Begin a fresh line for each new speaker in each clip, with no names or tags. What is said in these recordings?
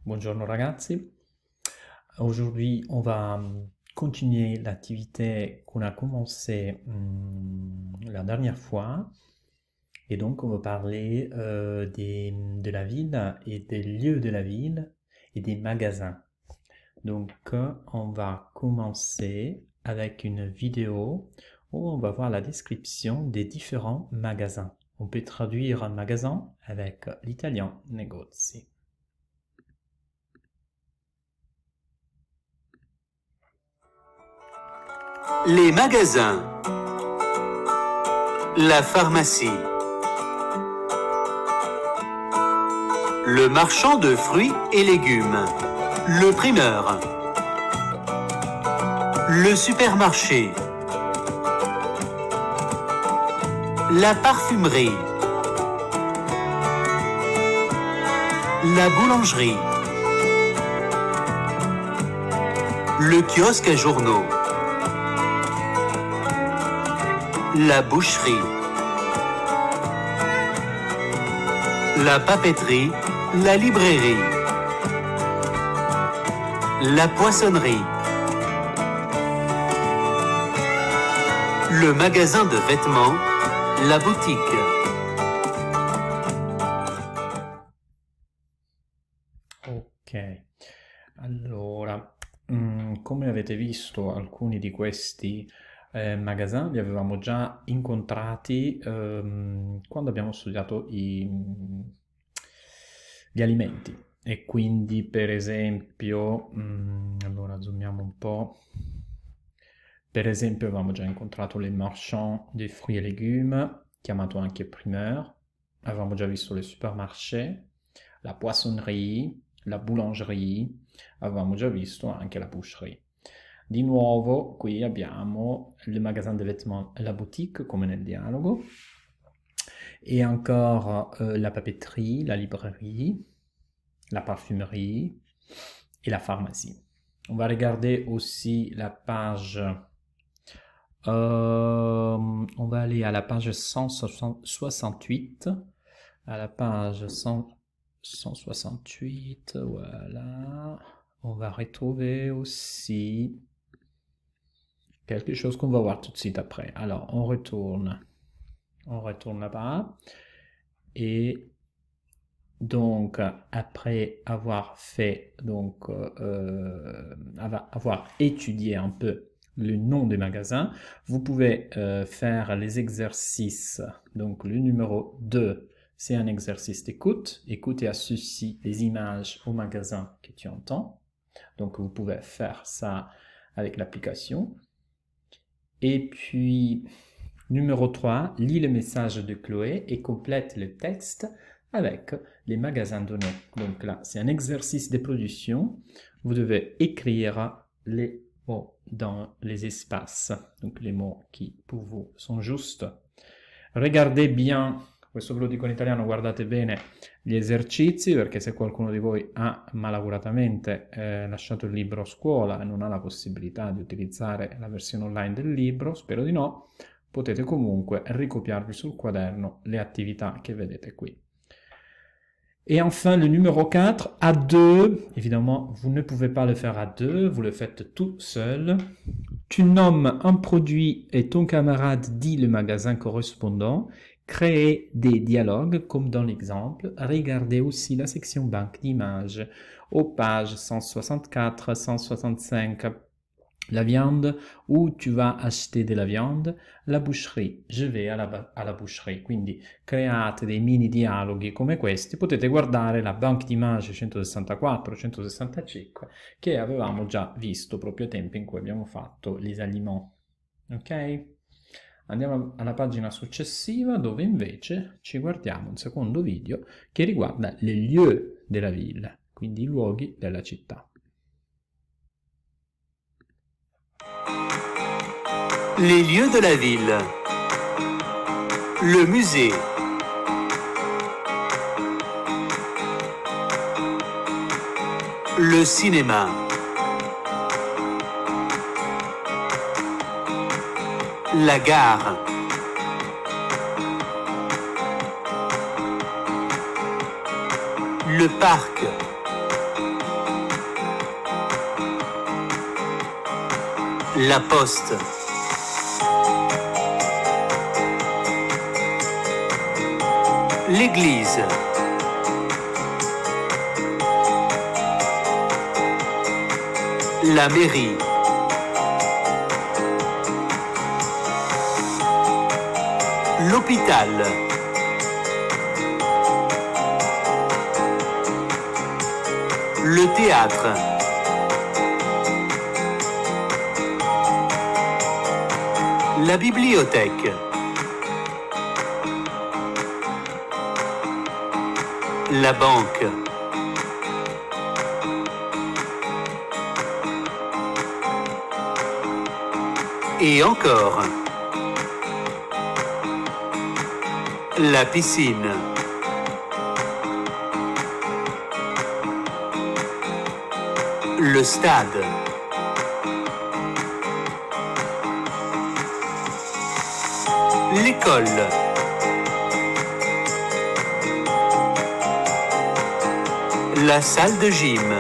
Buongiorno ragazzi, aujourd'hui on va continuer l'activité qu'on a commencé la dernière fois et donc on va parler de la ville et des lieux de la ville et des magasins. Donc on va commencer avec une vidéo où on va voir la description des différents magasins. On peut traduire un magasin avec l'italien negozi.
Les magasins, la pharmacie, le marchand de fruits et légumes, le primeur, le supermarché, la parfumerie, la boulangerie, le kiosque à journaux, la boucherie, la papeterie, la librairie, la poissonnerie, le magasin de vêtements, la boutique.
Ok, allora, come avete visto alcuni di questi magasin li avevamo già incontrati quando abbiamo studiato gli alimenti e quindi per esempio, allora zoomiamo un po', per esempio avevamo già incontrato le marchands des fruits et légumes, chiamato anche primeur, avevamo già visto le supermarché, la poissonnerie, la boulangerie, avevamo già visto anche la boucherie. Di nuovo qui abbiamo le magasin de vêtements e la boutique come nel dialogo et encore la papeterie, la librairie, la parfumerie et la pharmacie. On va regarder aussi la page, on va aller à la page 168, à la page 168, voilà. On va retrouver aussi quelque chose qu'on va voir tout de suite après. Alors, on retourne là-bas. Et donc, après avoir fait, donc, avoir étudié un peu le nom des magasins, vous pouvez faire les exercices. Donc, le numéro 2, c'est un exercice d'écoute. Écoute et associe les images au magasin que tu entends. Donc, vous pouvez faire ça avec l'application. Et puis, numéro 3, lis le message de Chloé et complète le texte avec les magasins donnés. Donc là, c'est un exercice de production. Vous devez écrire les mots dans les espaces. Donc les mots qui pour vous sont justes. Regardez bien, questo ve lo dico in italiano, guardate bene gli esercizi, perché se qualcuno di voi ha malauguratamente lasciato il libro a scuola e non ha la possibilità di utilizzare la versione online del libro, spero di no, potete comunque ricopiarvi sul quaderno le attività che vedete qui. Et enfin, le numéro 4, à deux, évidemment, vous ne pouvez pas le faire à deux, vous le faites tout seul. Tu nommes un produit et ton camarade dit le magasin correspondant. Créez des dialogues comme dans l'exemple. Regardez aussi la section banque d'images aux pages 164, 165. La viande, où tu vas acheter de la viande, la boucherie, je vais à la boucherie. Quindi create dei mini dialoghi come questi, potete guardare la banque d'image 164-165 che avevamo già visto proprio ai tempi in cui abbiamo fatto les aliments. Ok? Andiamo alla pagina successiva dove invece ci guardiamo un secondo video che riguarda les lieux della ville, quindi i luoghi della città.
Les lieux de la ville, le musée, le cinéma, la gare, le parc, La poste. L'église. La mairie. L'hôpital. Le théâtre. La bibliothèque. La banque. Et encore. La piscine. Le stade. L'école. La salle de gym.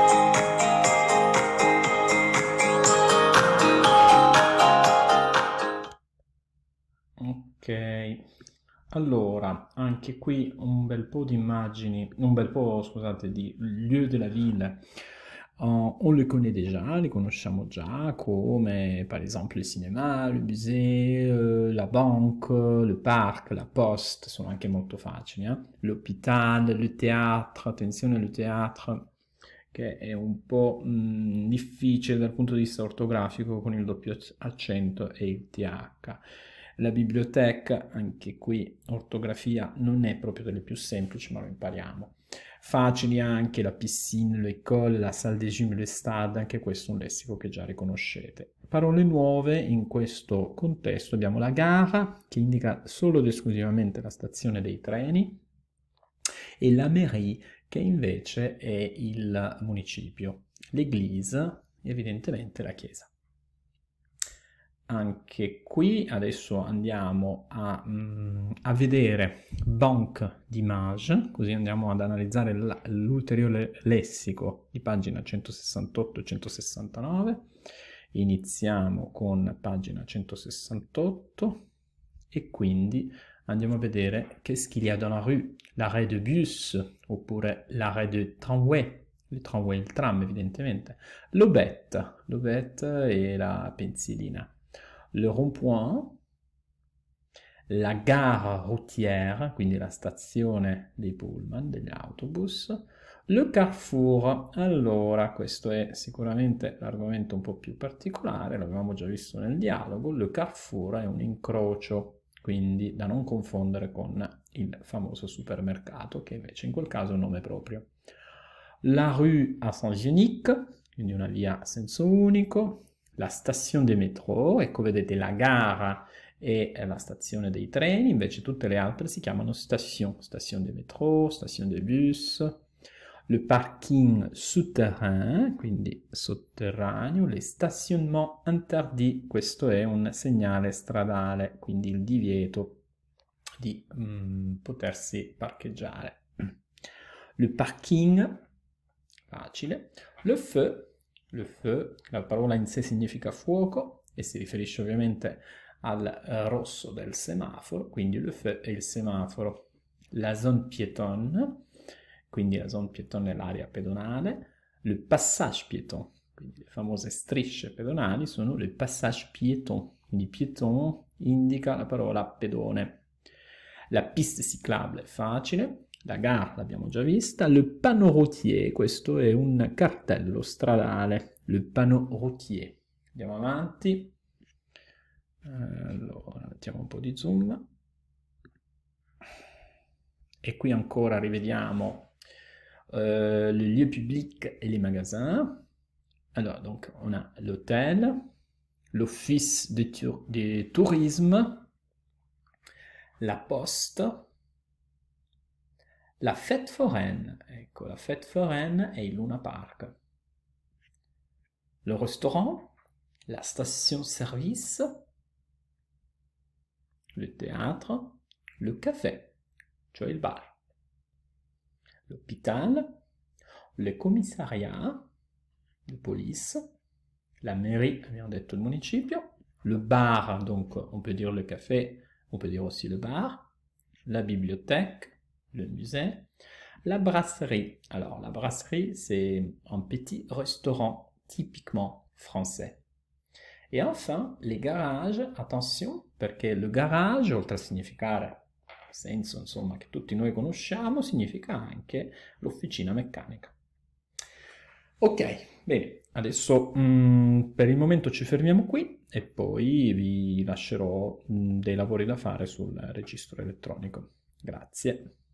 Ok, allora, anche qui un bel po' di immagini, un bel po', scusate, di lieu de la ville. On le connaît déjà, li conosciamo già, come per esempio il cinema, il musée, la banque, le parc, la poste, sono anche molto facili, L'hôpital, le théâtre, attenzione al teatro, che è un po' difficile dal punto di vista ortografico con il doppio accento e il TH. La biblioteca, anche qui ortografia non è proprio delle più semplici, ma lo impariamo. Facili anche la piscine, l'école, la salle de gym, le stade, anche questo è un lessico che già riconoscete. Parole nuove in questo contesto abbiamo la gara, che indica solo ed esclusivamente la stazione dei treni, e la mairie, che invece è il municipio. L'église, evidentemente la chiesa. Anche qui adesso andiamo a vedere banque d'image, così andiamo ad analizzare l'ulteriore lessico di pagina 168 e 169. Iniziamo con pagina 168 e quindi andiamo a vedere qu'est-ce qu'il y a dans la rue, l'arrêt de bus oppure l'arrêt de tramway. Il tramway, il tram evidentemente. L'aubette e la pensilina. Le rond-point, la gare routière, quindi la stazione dei pullman, degli autobus, le carrefour. Allora, questo è sicuramente l'argomento un po' più particolare, l'avevamo già visto nel dialogo. Le carrefour è un incrocio, quindi da non confondere con il famoso supermercato, che invece in quel caso è un nome proprio. La rue à sens unique, quindi una via a senso unico. La station de métro, ecco vedete la gara è la stazione dei treni, invece tutte le altre si chiamano station, station de métro, station de bus. Le parking souterrain, quindi sotterraneo, les stationnements interdits, questo è un segnale stradale, quindi il divieto di potersi parcheggiare. Le parking, facile. Le feu, la parola in sé significa fuoco e si riferisce ovviamente al rosso del semaforo, quindi le feu è il semaforo. La zone piétonne, quindi la zone piétonne è l'area pedonale. Le passage piéton, quindi le famose strisce pedonali sono le passage piéton, quindi piéton indica la parola pedone. La piste cyclable è facile. La gare l'abbiamo già vista. Le panneau routier, questo è un cartello stradale. Le panneau routier. Andiamo avanti. Allora, mettiamo un po' di zoom. Et qui ancora rivediamo les lieux publics et les magasins. Alors, donc, on a l'hôtel, l'office de tourisme, la poste, la fête foraine. Ecco, la fête foraine è il Luna Park. Le restaurant, la station-service, le théâtre, le café, cioè il bar, l'hôpital, le commissariat de police, La mairie, abbiamo detto il municipio. Le bar, donc on peut dire le café, on peut dire aussi le bar. La bibliothèque, le musée. La brasserie. Alors, la brasserie, c'est un petit restaurant typiquement français. E enfin, les garages, attenzione, perché il garage, oltre a significare il senso insomma, che tutti noi conosciamo, significa anche l'officina meccanica. Ok, bene, adesso per il momento ci fermiamo qui e poi vi lascerò dei lavori da fare sul registro elettronico. Grazie.